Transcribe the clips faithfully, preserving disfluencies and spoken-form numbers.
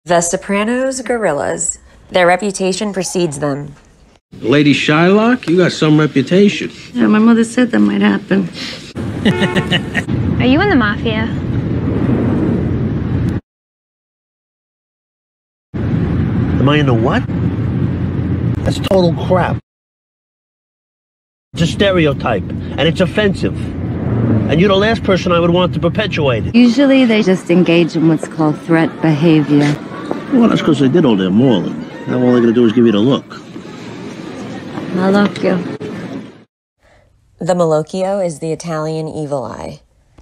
The Sopranos gorillas. Their reputation precedes them. Lady Shylock, you got some reputation. Yeah, my mother said that might happen. Are you in the mafia? Am I in the what? That's total crap. It's a stereotype, and it's offensive. And you're the last person I would want to perpetuate it. Usually they just engage in what's called threat behavior. Well, that's because they did all their mauling. Now all they're going to do is give you the look. Malocchio. The Malocchio is the Italian evil eye.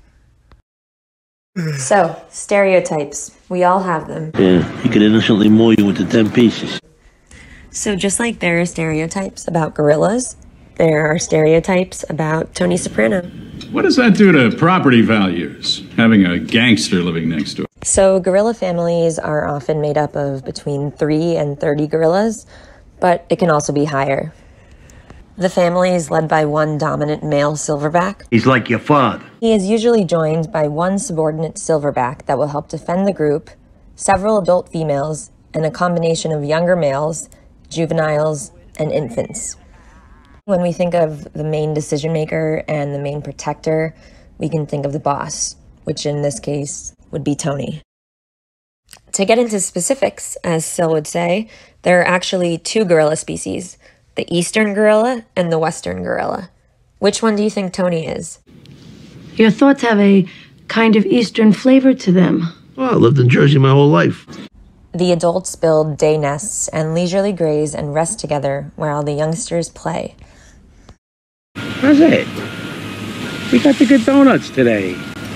So, stereotypes. We all have them. Yeah, he could innocently maul you into ten pieces. So just like there are stereotypes about gorillas, there are stereotypes about Tony Soprano. What does that do to property values, having a gangster living next door? So gorilla families are often made up of between three and thirty gorillas, but it can also be higher. The family is led by one dominant male silverback. He's like your father. He is usually joined by one subordinate silverback that will help defend the group, several adult females, and a combination of younger males, juveniles, and infants. When we think of the main decision maker and the main protector, we can think of the boss, which in this case would be Tony. To get into specifics, as Sil would say, there are actually two gorilla species, the eastern gorilla and the western gorilla. Which one do you think Tony is? Your thoughts have a kind of Eastern flavor to them. Well, I lived in Jersey my whole life. The adults build day nests and leisurely graze and rest together while the youngsters play. How's it? We got the good donuts today.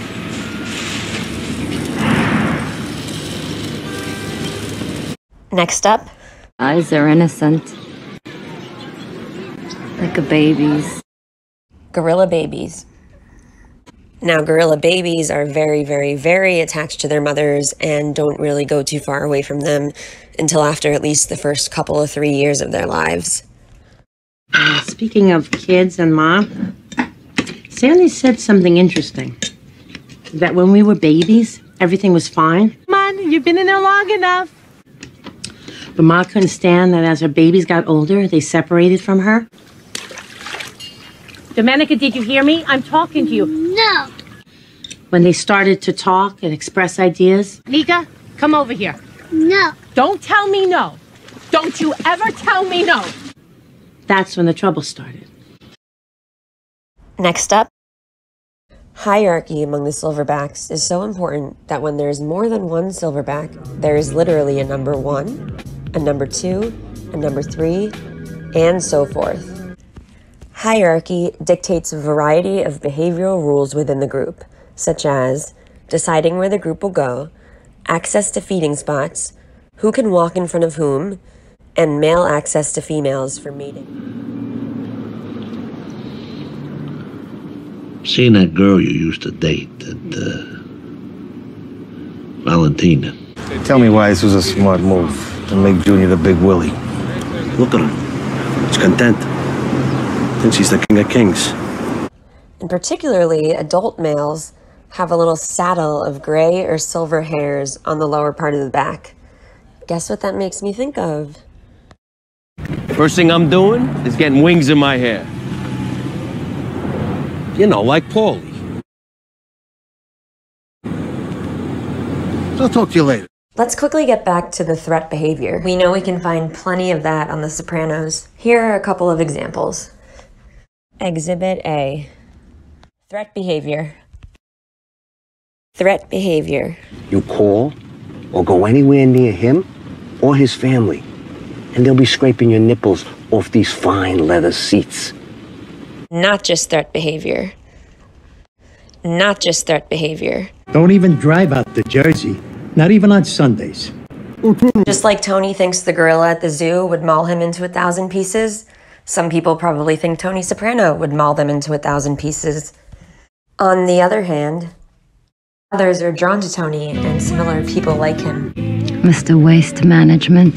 Next up, Eyes are innocent. Like a baby's. gorilla babies. Now, gorilla babies are very, very, very attached to their mothers and don't really go too far away from them until after at least the first couple of three years of their lives. Uh, speaking of kids and mom, Sandy said something interesting. That when we were babies, everything was fine. Come on, you've been in there long enough. But Ma couldn't stand that as her babies got older, they separated from her. Domenica, did you hear me? I'm talking to you. No. When they started to talk and express ideas. Nika, come over here. No. Don't tell me no. Don't you ever tell me no. That's when the trouble started. Next up, hierarchy among the silverbacks is so important that when there's more than one silverback, there is literally a number one, a number two, a number three, and so forth. Hierarchy dictates a variety of behavioral rules within the group, such as deciding where the group will go, access to feeding spots, who can walk in front of whom, and male access to females for mating. Seeing that girl you used to date, that, uh, Valentina. Tell me why this was a smart move to make Junior the big Willie. Look at her. She's content. Thinks she's the king of kings. And particularly, adult males have a little saddle of gray or silver hairs on the lower part of the back. Guess what that makes me think of? First thing I'm doing is getting wings in my hair. You know, like Paulie. I'll talk to you later. Let's quickly get back to the threat behavior. We know we can find plenty of that on The Sopranos. Here are a couple of examples. Exhibit A. Threat behavior. Threat behavior. You call or go anywhere near him or his family, and they'll be scraping your nipples off these fine leather seats. Not just threat behavior. Not just threat behavior. Don't even drive out to Jersey, not even on Sundays. Just like Tony thinks the gorilla at the zoo would maul him into a thousand pieces, some people probably think Tony Soprano would maul them into a thousand pieces. On the other hand, others are drawn to Tony and similar people like him. Mister Waste Management.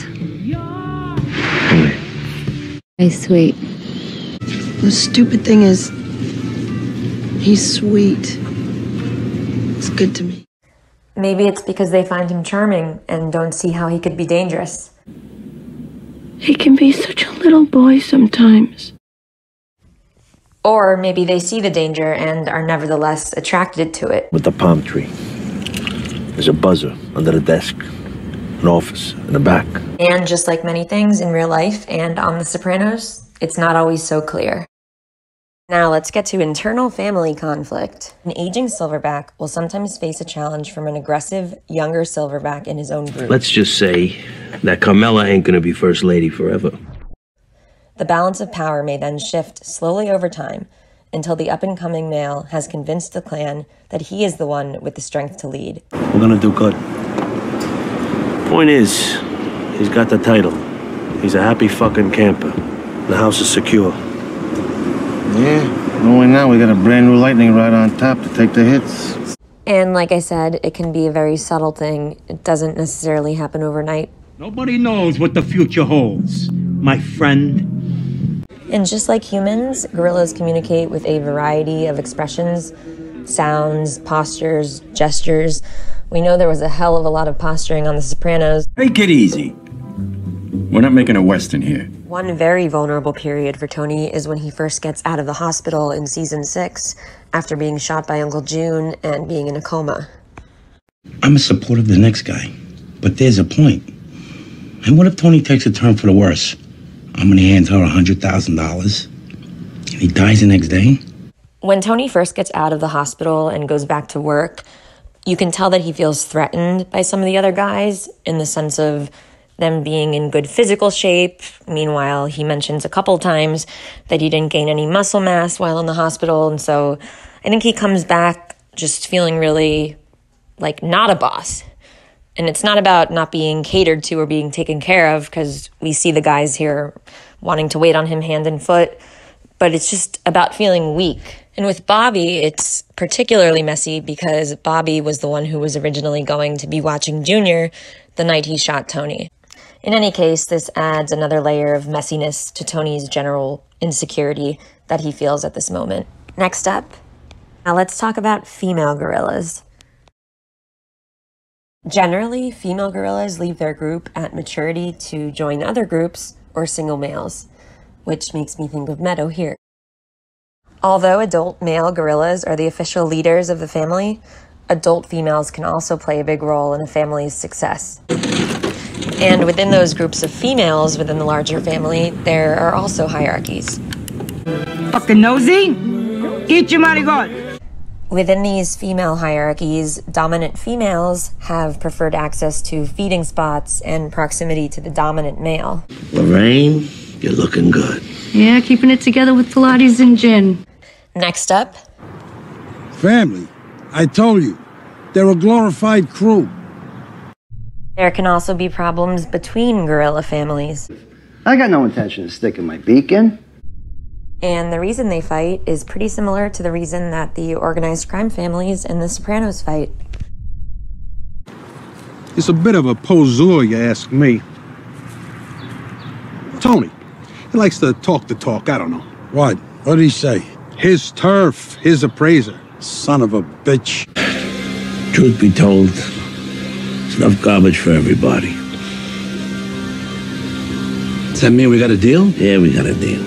Hey, sweet. The stupid thing is, he's sweet. It's good to me. Maybe it's because they find him charming and don't see how he could be dangerous. He can be such a little boy sometimes. Or maybe they see the danger and are nevertheless attracted to it. With the palm tree. There's a buzzer under the desk. An office in the back. And just like many things in real life and on The Sopranos, it's not always so clear. Now let's get to internal family conflict. An aging silverback will sometimes face a challenge from an aggressive, younger silverback in his own group. Let's just say that Carmela ain't gonna be first lady forever. The balance of power may then shift slowly over time until the up-and-coming male has convinced the clan that he is the one with the strength to lead. We're gonna do good. Point is, he's got the title. He's a happy fucking camper. The house is secure. Yeah, knowing now we got a brand new lightning rod on top to take the hits. And like I said, it can be a very subtle thing. It doesn't necessarily happen overnight. Nobody knows what the future holds, my friend. And just like humans, gorillas communicate with a variety of expressions, sounds, postures, gestures. We know there was a hell of a lot of posturing on The Sopranos. Take it easy. We're not making a Western here. One very vulnerable period for Tony is when he first gets out of the hospital in season six after being shot by Uncle June and being in a coma. I'm a supporter of the next guy, but there's a point. And what if Tony takes a turn for the worse? I'm gonna hand her one hundred thousand dollars and he dies the next day? When Tony first gets out of the hospital and goes back to work, you can tell that he feels threatened by some of the other guys in the sense of them being in good physical shape. Meanwhile, he mentions a couple times that he didn't gain any muscle mass while in the hospital. And so I think he comes back just feeling really like not a boss. And it's not about not being catered to or being taken care of, because we see the guys here wanting to wait on him hand and foot, but it's just about feeling weak. And with Bobby, it's particularly messy because Bobby was the one who was originally going to be watching Junior the night he shot Tony. In any case, this adds another layer of messiness to Tony's general insecurity that he feels at this moment. Next up, now let's talk about female gorillas. Generally, female gorillas leave their group at maturity to join other groups or single males, which makes me think of Meadow here. Although adult male gorillas are the official leaders of the family, adult females can also play a big role in a family's success. And within those groups of females within the larger family, there are also hierarchies. Fucking nosy? Eat your marigold! Within these female hierarchies, dominant females have preferred access to feeding spots and proximity to the dominant male. Lorraine, you're looking good. Yeah, keeping it together with Pilates and gin. Next up. Family. I told you. They're a glorified crew. There can also be problems between gorilla families. I got no intention of sticking my beak in. And the reason they fight is pretty similar to the reason that the organized crime families and the Sopranos fight. It's a bit of a poseur, you ask me. Tony, he likes to talk the talk, I don't know. What? What did he say? His turf, his appraiser. Son of a bitch. Truth be told, it's enough garbage for everybody. Does that mean we got a deal? Yeah, we got a deal.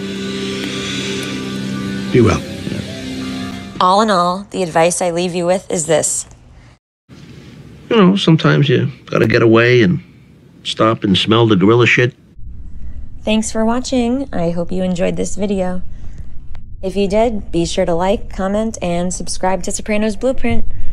Be well. All in all, the advice I leave you with is this. You know, sometimes you gotta get away and stop and smell the gorilla shit. Thanks for watching. I hope you enjoyed this video. If you did, be sure to like, comment, and subscribe to Sopranos Blueprint.